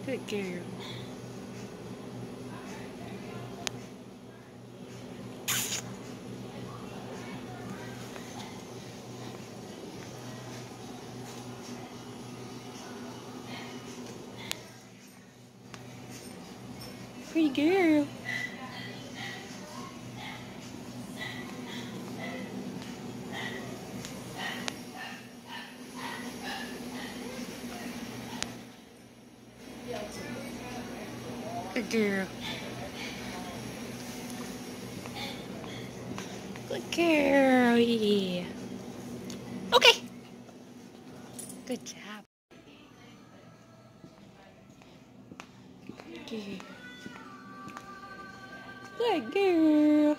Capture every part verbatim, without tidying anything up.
Good girl. Pretty girl. Good girl. Good girl, yeah. Okay. Good job. Good girl. Good girl.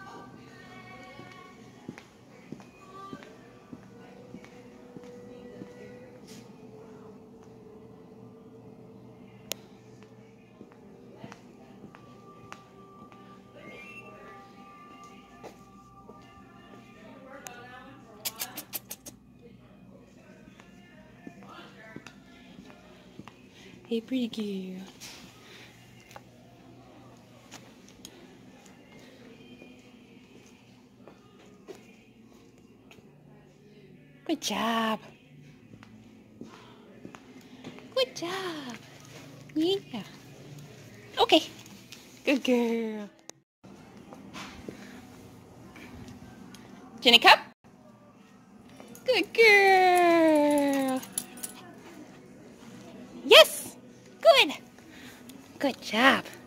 Hey, pretty girl. Good job. Good job. Yeah. Okay. Good girl. Jenny Cup. Good girl. Yes. Good. Good job.